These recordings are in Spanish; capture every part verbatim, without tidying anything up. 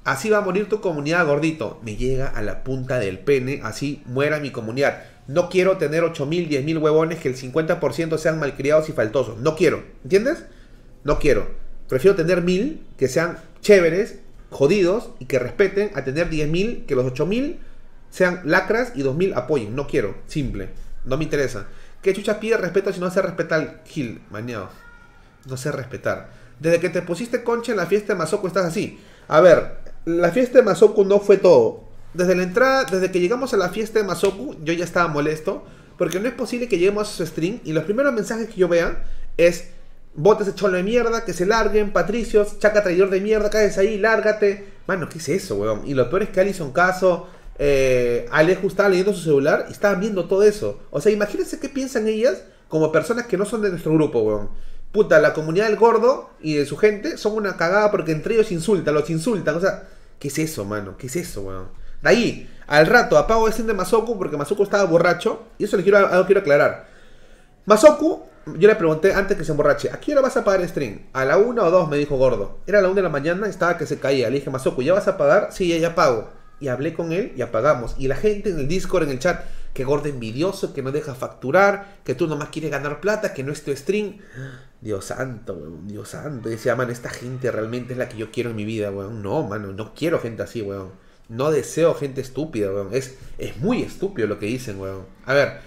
Así va a morir tu comunidad, gordito. Me llega a la punta del pene, así muera mi comunidad. No quiero tener ocho mil, diez mil huevones que el cincuenta por ciento sean malcriados y faltosos. No quiero, ¿entiendes? No quiero. Prefiero tener mil que sean chéveres, jodidos y que respeten, a tener diez mil que los ocho mil sean lacras y dos mil apoyen. No quiero, simple. No me interesa. ¿Qué chucha pide respeto si no se respeta al Gil, mañado? No sé respetar. Desde que te pusiste concha en la fiesta de Mazoku estás así. A ver, la fiesta de Mazoku no fue todo. Desde la entrada, desde que llegamos a la fiesta de Mazoku, yo ya estaba molesto. Porque no es posible que lleguemos a su stream y los primeros mensajes que yo vea es: botes de cholo de mierda, que se larguen, patricios, chaca traidor de mierda, cállese ahí, lárgate. Mano, ¿qué es eso, weón? Y lo peor es que Alison Caso, eh, Alejo estaba leyendo su celular y estaban viendo todo eso. O sea, imagínense qué piensan ellas como personas que no son de nuestro grupo, weón. Puta, la comunidad del gordo y de su gente son una cagada porque entre ellos insultan, los insultan. O sea, ¿qué es eso, mano? ¿Qué es eso, weón? De ahí, al rato apago el stream de Mazoku porque Mazoku estaba borracho. Y eso le quiero, algo quiero aclarar. Mazoku, yo le pregunté antes que se emborrache: ¿a qué hora vas a apagar el stream? ¿A la una o dos? Me dijo gordo. Era a la una de la mañana, estaba que se caía. Le dije: Mazoku, ¿ya vas a apagar? Sí, ya, ya apago. Y hablé con él y apagamos. Y la gente en el Discord, en el chat: que gordo envidioso, que no deja facturar, que tú nomás quieres ganar plata, que no es tu stream. Dios santo, weón, Dios santo. Y decía: man, esta gente realmente es la que yo quiero en mi vida, weón. No, mano, no quiero gente así, weón. No deseo gente estúpida, weón. Es, es muy estúpido lo que dicen, weón. A ver,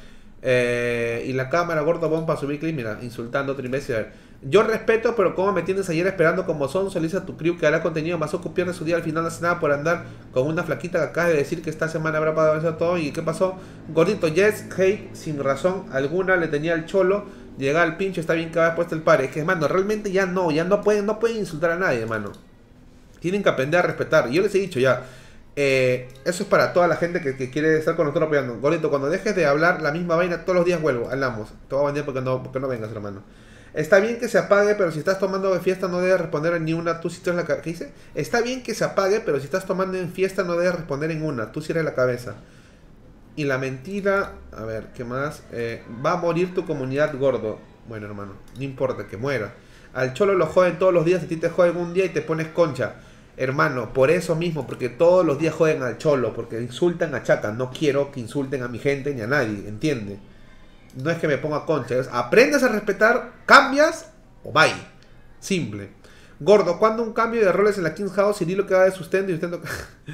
eh, y la cámara, gordo, bomba para subir clip, mira, insultando otro imbécil. A ver, yo respeto, pero como me tienes ayer esperando como son, solicita a tu crew que hará contenido. Mazoku pierde su día al final, no hace nada por andar con una flaquita que acaba de decir que esta semana habrá pagado eso todo. ¿Y qué pasó? Gordito, yes, hate, sin razón alguna, le tenía el cholo. Llega al pincho, está bien que haya puesto el par. Es que, hermano, realmente ya no, ya no pueden, no pueden insultar a nadie, hermano. Tienen que aprender a respetar. Yo les he dicho ya, eh, eso es para toda la gente que, que quiere estar con nosotros apoyando. Gordito, cuando dejes de hablar la misma vaina, todos los días vuelvo, hablamos. Te voy a vender porque no, porque no vengas, hermano. Está bien que se apague, pero si estás tomando en fiesta no debes responder en ni una. Tú sí tienes la cabeza. ¿Qué dice? Está bien que se apague, pero si estás tomando en fiesta no debes responder en una. Tú cierras la cabeza. Y la mentira, a ver, ¿qué más? Eh, va a morir tu comunidad, gordo. Bueno, hermano, no importa que muera. Al cholo lo joden todos los días, a ti te joden un día y te pones concha. Hermano, por eso mismo, porque todos los días joden al cholo, porque insultan a Chaca. No quiero que insulten a mi gente ni a nadie, ¿entiende? No es que me ponga concha, es aprendes a respetar, cambias o bye. Simple. Gordo, ¿cuándo un cambio de roles en la King's House y di lo que va de sustento y sustento?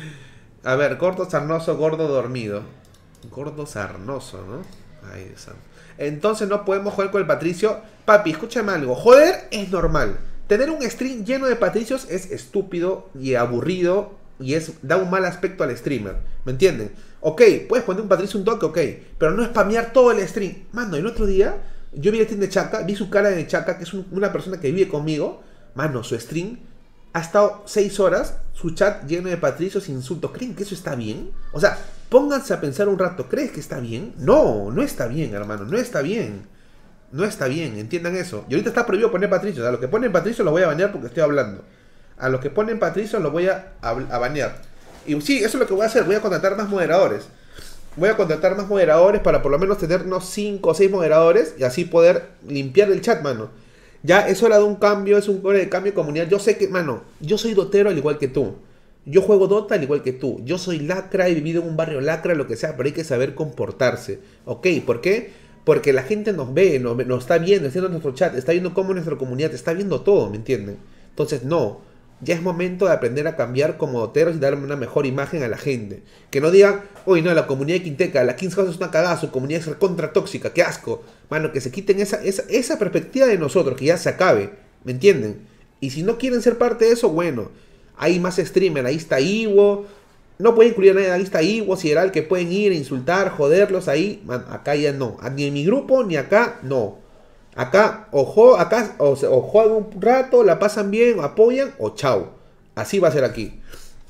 A ver, gordo sarnoso, gordo dormido. Gordo sarnoso, ¿no? Ay, Dios santo. Entonces no podemos joder con el Patricio. Papi, escúchame algo. Joder es normal. Tener un stream lleno de Patricios es estúpido y aburrido y es da un mal aspecto al streamer. ¿Me entienden? Ok, puedes poner un Patricio un toque, ok, pero no spamear todo el stream. Mano, el otro día yo vi el stream de Chaca, vi su cara de Chaca, que es un, una persona que vive conmigo. Mano, su stream ha estado seis horas, su chat lleno de Patricios e insultos. ¿Creen que eso está bien? O sea, pónganse a pensar un rato. ¿Crees que está bien? No, no está bien, hermano, no está bien. No está bien, entiendan eso. Y ahorita está prohibido poner Patricios. A los que ponen Patricios los voy a banear porque estoy hablando. A los que ponen Patricios los voy a, a, a banear. Y sí, eso es lo que voy a hacer. Voy a contratar más moderadores. Voy a contratar más moderadores para por lo menos tener unos cinco o seis moderadores y así poder limpiar el chat, mano. Ya es hora de un cambio, es un hora de cambio de comunidad. Yo sé que, mano, yo soy dotero al igual que tú. Yo juego Dota al igual que tú. Yo soy lacra, he vivido en un barrio lacra, lo que sea, pero hay que saber comportarse. ¿Ok? ¿Por qué? Porque la gente nos ve, nos, nos está viendo, está viendo nuestro chat, está viendo cómo nuestra comunidad, está viendo todo, ¿me entienden? Entonces, no. Ya es momento de aprender a cambiar como doteros y darle una mejor imagen a la gente. Que no digan, uy, no, la comunidad de Quinteca, la King's House es una cagada, su comunidad es contra tóxica, qué asco. Mano, que se quiten esa, esa, esa perspectiva de nosotros, que ya se acabe, ¿me entienden? Y si no quieren ser parte de eso, bueno, hay más streamers, ahí está Iwo. No pueden incluir a nadie, ahí está Iwo, Sideral, que pueden ir a insultar, joderlos ahí. Man, acá ya no, ni en mi grupo, ni acá, no. Acá, ojo, acá, o, o juegan un rato, la pasan bien, apoyan, o chao. Así va a ser aquí.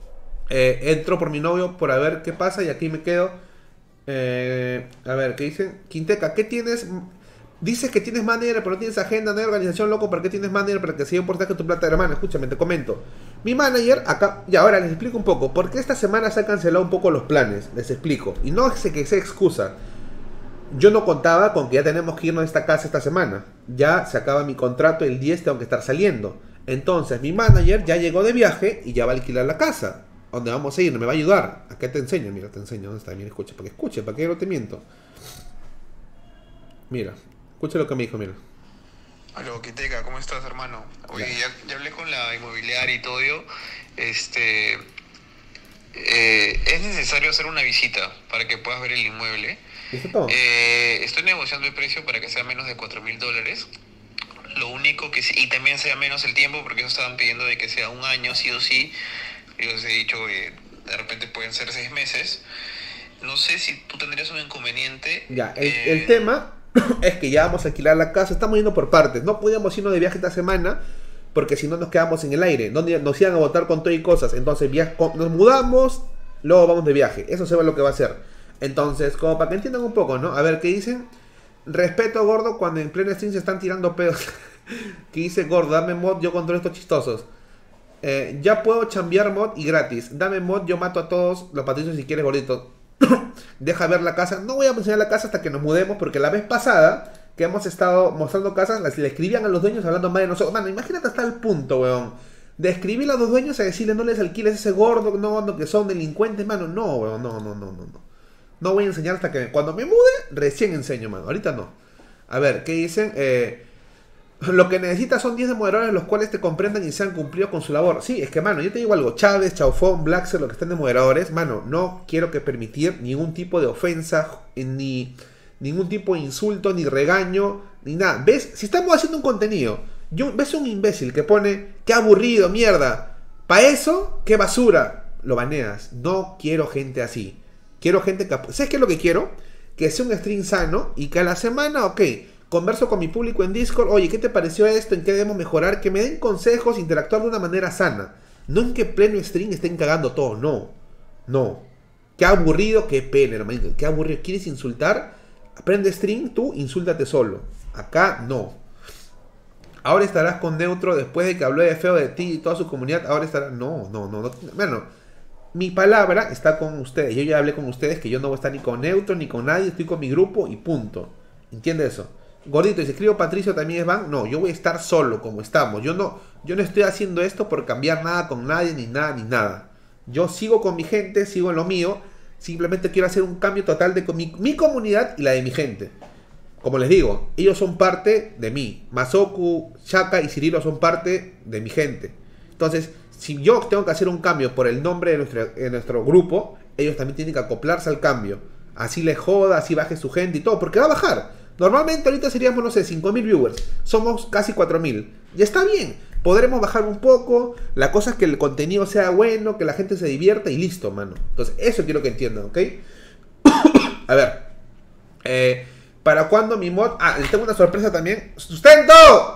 Eh, entro por mi novio por a ver qué pasa y aquí me quedo. Eh, a ver, ¿qué dicen? Quinteca, ¿qué tienes? Dices que tienes manager, pero no tienes agenda, no hay organización, loco. ¿Para qué tienes manager? Para que siga un portaje tu plata, hermano. Escúchame, te comento. Mi manager, acá, y ahora les explico un poco. Porque esta semana se han cancelado un poco los planes. Les explico. Y no es que sea excusa. Yo no contaba con que ya tenemos que irnos de esta casa esta semana. Ya se acaba mi contrato, el diez tengo que estar saliendo. Entonces mi manager ya llegó de viaje y ya va a alquilar la casa. donde vamos a ir, me va a ayudar. Acá te enseño, mira, te enseño. ¿Dónde está? Mira, escucha, para que escuche, para que no te miento. Mira, escucha lo que me dijo, mira. Aló, Quiteca, ¿cómo estás, hermano? Oye, ya, ya hablé con la inmobiliaria y todo yo. Este, eh, es necesario hacer una visita para que puedas ver el inmueble. ¿Eso todo? Eh, estoy negociando el precio para que sea menos de cuatro mil dólares. Lo único que sí, y también sea menos el tiempo, porque ellos estaban pidiendo de que sea un año, sí o sí. Yo les he dicho que de repente pueden ser seis meses. No sé si tú tendrías un inconveniente. Ya, el, eh, el tema es que ya vamos a alquilar la casa, estamos yendo por partes. No podíamos irnos de viaje esta semana porque si no nos quedamos en el aire. No, nos iban a botar con todo y cosas. Entonces via- nos mudamos, luego vamos de viaje. Eso se ve lo que va a hacer. Entonces, como para que entiendan un poco, ¿no? A ver, ¿qué dicen? Respeto, gordo, cuando en pleno stream se están tirando pedos. Que dice, gordo, dame mod, yo controlo estos chistosos. Eh, ya puedo chambear mod y gratis. Dame mod, yo mato a todos los patricios si quieres, gordito. Deja ver la casa. No voy a enseñar la casa hasta que nos mudemos, porque la vez pasada que hemos estado mostrando casas, las, le escribían a los dueños hablando mal de nosotros. Mano, imagínate hasta el punto, weón, de escribirle a los dueños a decirle no les alquiles ese gordo, no, no, que son delincuentes, mano. No, weón, no, no, no, no, no. No voy a enseñar hasta que... Cuando me mude, recién enseño, mano. Ahorita no. A ver, ¿qué dicen? Eh... Lo que necesitas son diez moderadores los cuales te comprendan y sean cumplidos con su labor. Sí, es que, mano, yo te digo algo. Chávez, Chaufón, Blackser, lo que estén de moderadores, mano, no quiero que permitir ningún tipo de ofensa, ni ningún tipo de insulto, ni regaño, ni nada. ¿Ves? Si estamos haciendo un contenido, yo, ves un imbécil que pone, qué aburrido, mierda. ¿Para eso? ¿Qué basura? Lo baneas. No quiero gente así. Quiero gente que... ¿Sabes qué es lo que quiero? Que sea un stream sano y que a la semana, ok... Converso con mi público en Discord, oye, ¿qué te pareció esto? ¿En qué debemos mejorar? Que me den consejos, interactuar de una manera sana. No en que pleno stream estén cagando todo, no. No. Qué aburrido, qué pena, hermanito. Qué aburrido. ¿Quieres insultar? Aprende stream, tú insúltate solo. Acá no. Ahora estarás con Neutro después de que habló de feo de ti y toda su comunidad. Ahora estará... No, no, no. no. Bueno, mi palabra está con ustedes. Yo ya hablé con ustedes que yo no voy a estar ni con Neutro ni con nadie. Estoy con mi grupo y punto. ¿Entiendes eso? Gordito, y si escribo Patricio también es van. No, yo voy a estar solo como estamos. Yo no, yo no estoy haciendo esto por cambiar nada con nadie, ni nada, ni nada. Yo sigo con mi gente, sigo en lo mío. Simplemente quiero hacer un cambio total de mi, mi comunidad y la de mi gente. Como les digo, ellos son parte de mí. Masoku, Shaka y Cirilo son parte de mi gente. Entonces, si yo tengo que hacer un cambio por el nombre de nuestro, de nuestro grupo, ellos también tienen que acoplarse al cambio. Así les joda, así baje su gente y todo, porque va a bajar. Normalmente ahorita seríamos, no sé, cinco mil viewers. Somos casi cuatro mil. Y está bien. Podremos bajar un poco. La cosa es que el contenido sea bueno, que la gente se divierta y listo, mano. Entonces, eso quiero que entiendan, ¿ok? A ver. Eh, ¿Para cuándo mi mod? Ah, les tengo una sorpresa también. ¡Sustento!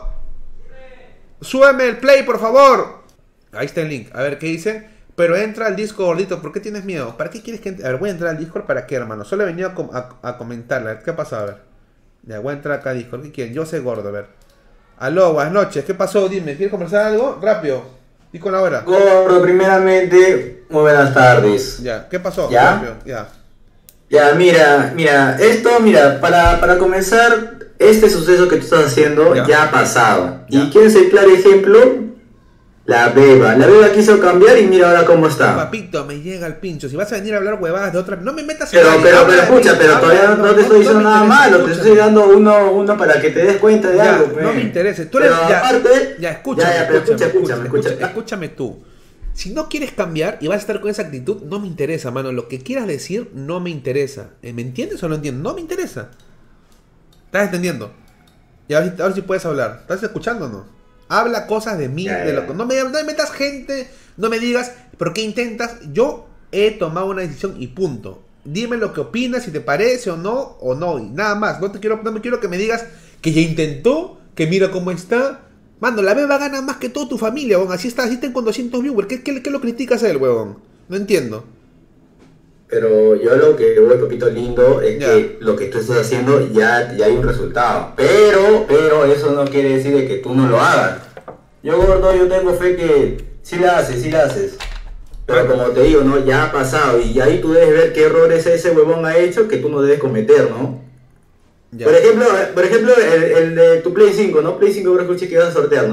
Súbeme el play, por favor. Ahí está el link. A ver, ¿qué dicen? Pero entra al Discord, gordito. ¿Por qué tienes miedo? ¿Para qué quieres que entre? A ver, voy a entrar al Discord. ¿Para qué, hermano? Solo he venido a, com a, a comentarle. ¿Qué ha pasado? A ver. Ya, voy a entrar acá a Discord. ¿Qué quieren? Yo sé gordo, a ver. Aló, buenas noches. ¿Qué pasó? Dime, ¿quieres conversar algo? Rápido. Di con la hora. Gordo, primeramente, muy buenas tardes. Ya, ¿qué pasó? ¿Ya? Rápido, ya. Ya, mira, mira, esto, mira, para, para comenzar, este suceso que tú estás haciendo Ya. ya, ha pasado. Ya. ¿Y quieres el claro ejemplo? La Beba. La Beba quiso cambiar y mira ahora cómo está. Papito, me llega el pincho. Si vas a venir a hablar huevadas de otra... No me metas Pero, nadie. pero, Habla pero, de escucha, mí, pero habla, todavía no, te estoy diciendo me nada interesa, malo, te escúchame. estoy dando uno, uno para que te des cuenta de Ya, algo. no pues. me interesa. Tú eres... Pero Ya, aparte, ya, escúchame, ya, ya, pero escúchame, escucha, escúchame, escúchame, escucha. escúchame tú. Si no quieres cambiar y vas a estar con esa actitud, no me interesa, mano. Lo que quieras decir no me interesa. Eh, ¿Me entiendes o no entiendes? No me interesa. ¿Estás entendiendo? Y ahora, ahora sí puedes hablar. ¿Estás escuchando o no? Habla cosas de mí, Ya, de lo ya. que... No me, no me metas gente, no me digas, ¿por qué intentas? Yo he tomado una decisión y punto. Dime lo que opinas, si te parece o no, o no, y nada más. No te quiero, no me quiero que me digas que ya intentó, que mira cómo está. Mano, la beba gana más que toda tu familia, huevón. Así está, así estén con doscientos viewers. ¿Qué, qué, qué lo criticas a él, huevón? No entiendo. Pero yo lo que voy, papito lindo, es Ya. que lo que tú estás haciendo ya, ya hay un resultado. Pero, pero eso no quiere decir de que tú no lo hagas. Yo, gordo, yo tengo fe que sí la haces, sí la haces. Pero como te digo, ¿no? Ya ha pasado. Y ahí tú debes ver qué errores ese huevón ha hecho que tú no debes cometer, ¿no? Ya. Por ejemplo, por ejemplo el, el de tu Play cinco, ¿no? Play cinco, creo que escuché que ibas a sortear, ¿no?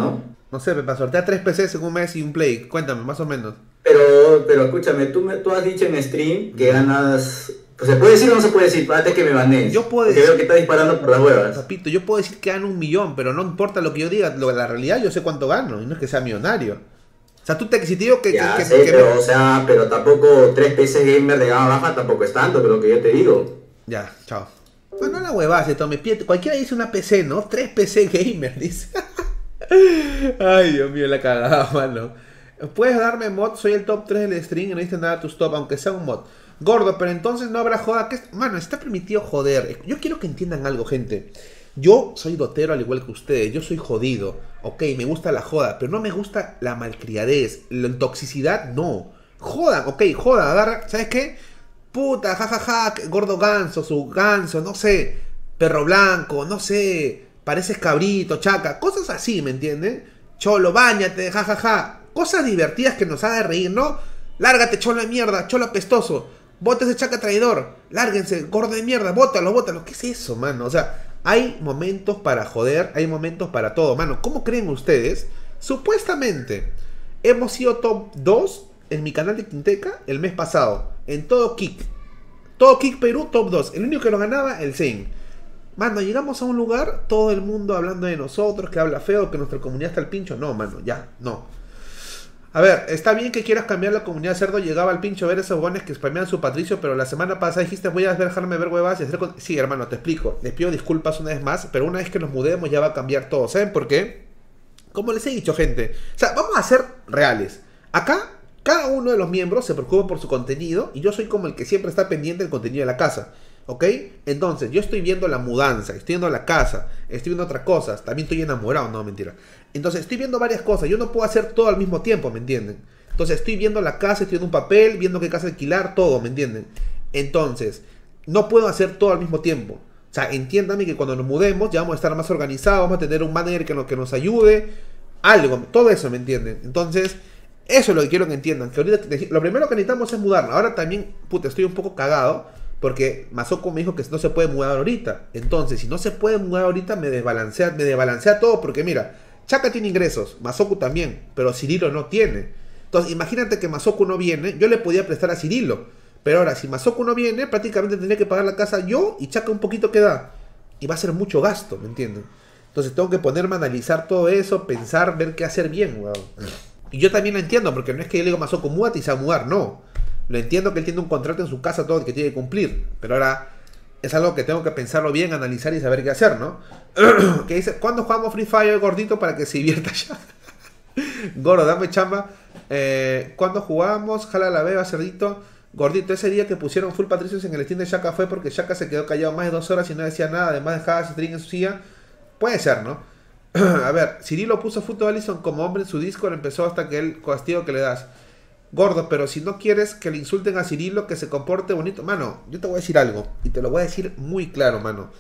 No sé, para sortear tres P Cs en un mes y un Play. Cuéntame, más o menos. Pero, pero escúchame, tú, me, tú has dicho en stream que ganas... Pues, ¿se puede decir o no se puede decir? Antes que me banees. Yo puedo Porque decir... veo que estás disparando por las huevas. Papito, yo puedo decir que gano un millón, pero no importa lo que yo diga. Lo, la realidad yo sé cuánto gano y no es que sea millonario. O sea, tú te, si te digo que... Ya que, sé, que, pero, que... o sea, pero tampoco tres P C gamer de gama baja tampoco es tanto, pero lo que yo te digo. Ya, chao. Bueno, la huevada se tome pie. Cualquiera dice una P C, ¿no? Tres P C gamer, dice. Ay, Dios mío, la cagada, mano. Puedes darme mod, soy el top tres del stream y no dice nada a tus top, aunque sea un mod. Gordo, pero entonces no habrá joda. Que... Mano, está permitido joder. Yo quiero que entiendan algo, gente. Yo soy dotero al igual que ustedes. Yo soy jodido. Ok, me gusta la joda, pero no me gusta la malcriadez. La toxicidad, no. Jodan, ok, joda, agarra. ¿Sabes qué? Puta, jajaja, gordo ganso, su ganso, no sé. Perro blanco, no sé. Pareces cabrito, chaca. Cosas así, ¿me entienden? Cholo, báñate, jajaja. Cosas divertidas que nos hagan reír, ¿no? Lárgate, cholo de mierda, cholo apestoso. Bótese, chaca traidor. Lárguense, gordo de mierda, bótalo, bótalo. ¿Qué es eso, mano? O sea, hay momentos para joder, hay momentos para todo, mano. ¿Cómo creen ustedes? Supuestamente, hemos sido top dos en mi canal de Quinteca el mes pasado. En todo Kick. Todo Kick Perú, top dos. El único que lo ganaba, el Zane. Mano, llegamos a un lugar, todo el mundo hablando de nosotros, que habla feo, que nuestra comunidad está al pincho. No, mano, ya, no. A ver, está bien que quieras cambiar la comunidad cerdo. Llegaba al pincho a ver esos bones que spamean su patricio, pero la semana pasada dijiste voy a dejarme ver huevas y hacer con... Sí, hermano, te explico. Les pido disculpas una vez más, pero una vez que nos mudemos ya va a cambiar todo. ¿Saben por qué? Como les he dicho, gente. O sea, vamos a ser reales. Acá, cada uno de los miembros se preocupa por su contenido y yo soy como el que siempre está pendiente del contenido de la casa. ¿Ok? Entonces, yo estoy viendo la mudanza, estoy viendo la casa, estoy viendo otras cosas. También estoy enamorado, no, mentira. Entonces, estoy viendo varias cosas. Yo no puedo hacer todo al mismo tiempo, ¿me entienden? Entonces, estoy viendo la casa, estoy viendo un papel, viendo qué casa alquilar, todo, ¿me entienden? Entonces, no puedo hacer todo al mismo tiempo. O sea, entiéndame que cuando nos mudemos ya vamos a estar más organizados, vamos a tener un manager que nos, que nos ayude, algo, todo eso, ¿me entienden? Entonces, eso es lo que quiero que entiendan. Que ahorita, lo primero que necesitamos es mudarnos. Ahora también, puta, estoy un poco cagado. Porque Masoko me dijo que no se puede mudar ahorita. Entonces, si no se puede mudar ahorita, me desbalancea, me desbalancea todo. Porque mira, Chaka tiene ingresos, Masoku también, pero Cirilo no tiene. Entonces, imagínate que Masoku no viene, yo le podía prestar a Cirilo. Pero ahora, si Masoku no viene, prácticamente tendría que pagar la casa yo y Chaka un poquito que da. Y va a ser mucho gasto, ¿me entienden? Entonces tengo que ponerme a analizar todo eso, pensar, ver qué hacer bien, weón. Y yo también lo entiendo, porque no es que yo le digo a Masoku, múdate y se va a mudar, no. Lo entiendo que él tiene un contrato en su casa, todo que tiene que cumplir. Pero ahora es algo que tengo que pensarlo bien, analizar y saber qué hacer, ¿no? Que dice, ¿cuándo jugamos Free Fire, gordito, para que se divierta ya? Gordo, dame chamba. Eh, ¿Cuándo jugamos? Jala la beba, cerdito. Gordito, ese día que pusieron full patricios en el Steam de Shaka fue porque Shaka se quedó callado más de dos horas y no decía nada. Además dejaba a string en su silla. Puede ser, ¿no? A ver, Cirilo puso Football Allison como hombre en su Discord. Empezó hasta que el castigo que le das. Gordo, pero si no quieres que le insulten a Cirilo, que se comporte bonito. Mano, yo te voy a decir algo. Y te lo voy a decir muy claro, mano.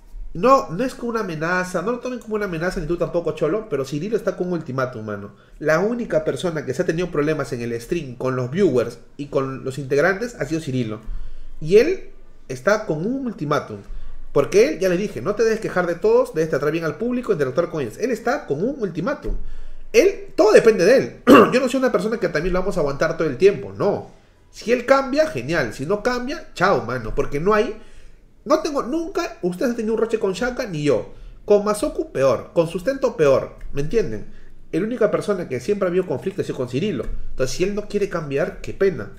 No, no es como una amenaza. No lo tomen como una amenaza, ni tú tampoco, Cholo. Pero Cirilo está con un ultimátum, mano. La única persona que se ha tenido problemas en el stream con los viewers y con los integrantes ha sido Cirilo. Y él está con un ultimátum. Porque él, ya le dije, no te debes quejar de todos, debes tratar bien al público, interactuar con ellos. Él está con un ultimátum. Él, todo depende de él. Yo no soy una persona que también lo vamos a aguantar todo el tiempo, no. Si él cambia, genial. Si no cambia, chao, mano. Porque no hay, no tengo, nunca, ustedes han tenido un roche con Shaka, ni yo. Con Masoku, peor. Con Sustento, peor. ¿Me entienden? La única persona que siempre ha habido conflicto ha sido con Cirilo. Entonces, si él no quiere cambiar, qué pena.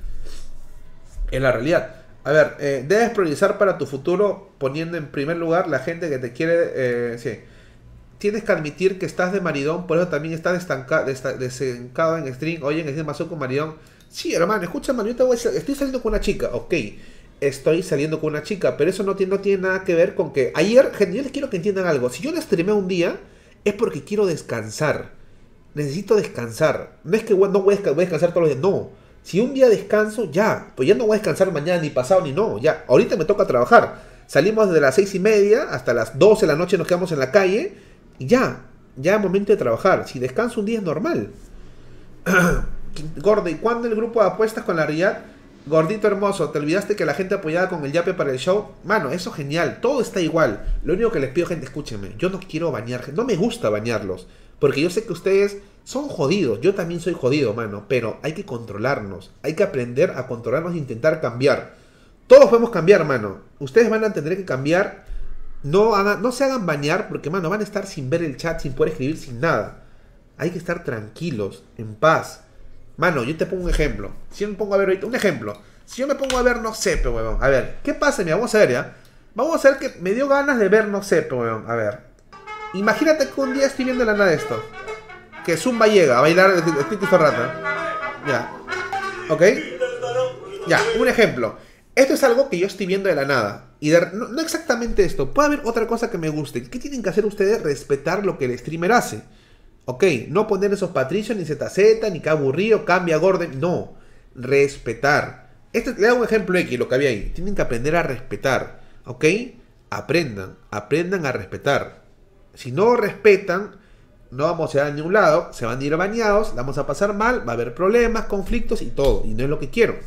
Es la realidad. A ver, eh, debes priorizar para tu futuro poniendo en primer lugar la gente que te quiere, eh, sí. Tienes que admitir que estás de maridón, por eso también estás desencado en stream. Oye, en stream pasó con maridón. Sí, hermano, escúchame, yo te voy a decir, estoy saliendo con una chica, ok. Estoy saliendo con una chica, pero eso no tiene, no tiene nada que ver con que... Ayer, gente, yo les quiero que entiendan algo. Si yo les streamé un día, es porque quiero descansar. Necesito descansar. No es que no voy a descansar todos los días, no. Si un día descanso, ya. Pues ya no voy a descansar mañana, ni pasado, ni no. Ya, ahorita me toca trabajar. Salimos desde las seis y media hasta las doce de la noche, nos quedamos en la calle. Y ya, ya es momento de trabajar. Si descanso un día es normal. Gordo, ¿y cuándo el grupo de apuestas con la Riyadh? Gordito hermoso, ¿te olvidaste que la gente apoyaba con el yape para el show? Mano, eso genial, todo está igual. Lo único que les pido, gente, escúchenme. Yo no quiero bañar, no me gusta bañarlos. Porque yo sé que ustedes son jodidos. Yo también soy jodido, mano. Pero hay que controlarnos. Hay que aprender a controlarnos e intentar cambiar. Todos podemos cambiar, mano. Ustedes van a tener que cambiar. No, hagan, no se hagan bañar porque, mano, van a estar sin ver el chat, sin poder escribir, sin nada. Hay que estar tranquilos, en paz. Mano, yo te pongo un ejemplo. Si yo me pongo a ver ahorita, un ejemplo. Si yo me pongo a ver, no sé, pe, huevón. A ver, ¿qué pasa? Mira, vamos a ver ya. Vamos a ver que me dio ganas de ver, no sé, pe, huevón. A ver. Imagínate que un día estoy viendo de la nada esto. Que Zumba llega a bailar el Titi Ferrata. Ya. ¿Ok? Ya, un ejemplo. Esto es algo que yo estoy viendo de la nada. Y de, no, no exactamente esto. Puede haber otra cosa que me guste. ¿Qué tienen que hacer ustedes? Respetar lo que el streamer hace. Ok, no poner esos patricios, ni Z Z, ni que aburrido, cambia Gordon. No, respetar. Este, le hago un ejemplo X, lo que había ahí. Tienen que aprender a respetar. Ok, aprendan, aprendan a respetar. Si no respetan, no vamos a ir a ningún lado. Se van a ir bañados, la vamos a pasar mal, va a haber problemas, conflictos y todo. Y no es lo que quiero.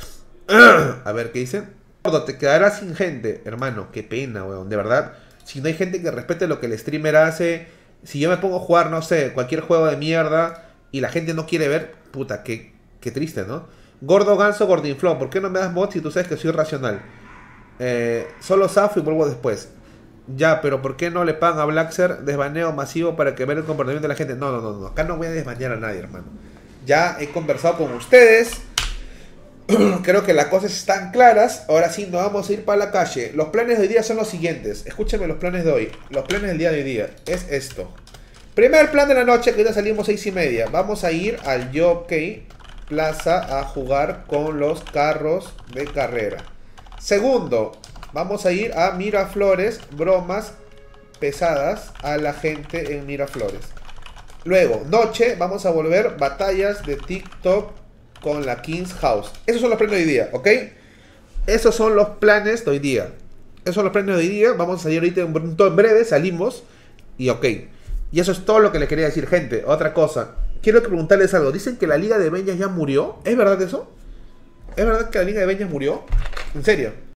A ver, ¿qué dice? Gordo, te quedarás sin gente. Hermano, qué pena, weón. De verdad, si no hay gente que respete lo que el streamer hace. Si yo me pongo a jugar, no sé, cualquier juego de mierda y la gente no quiere ver, puta, qué, qué triste, ¿no? Gordo Ganso, Gordinflón, ¿por qué no me das mods si tú sabes que soy racional? Eh, solo zafo y vuelvo después. Ya, pero ¿por qué no le pagan a Blackser desbaneo masivo para que vea el comportamiento de la gente? No, no, no, no, acá no voy a desbanear a nadie, hermano. Ya he conversado con ustedes. Creo que las cosas están claras. Ahora sí, nos vamos a ir para la calle. Los planes de hoy día son los siguientes. Escúchenme los planes de hoy. Los planes del día de hoy día es esto. Primer plan de la noche, que ya salimos seis y media. Vamos a ir al Jockey Plaza a jugar con los carros de carrera. Segundo, vamos a ir a Miraflores. Bromas pesadas a la gente en Miraflores. Luego, noche, vamos a volver batallas de TikTok con la King's House. Esos son los planes de hoy día, ¿ok? Esos son los planes de hoy día. Esos son los planes de hoy día. Vamos a salir ahorita en, en breve, salimos. Y ok. Y eso es todo lo que les quería decir, gente. Otra cosa. Quiero preguntarles algo. Dicen que la Liga de Beñas ya murió. ¿Es verdad eso? ¿Es verdad que la Liga de Beñas murió? ¿En serio?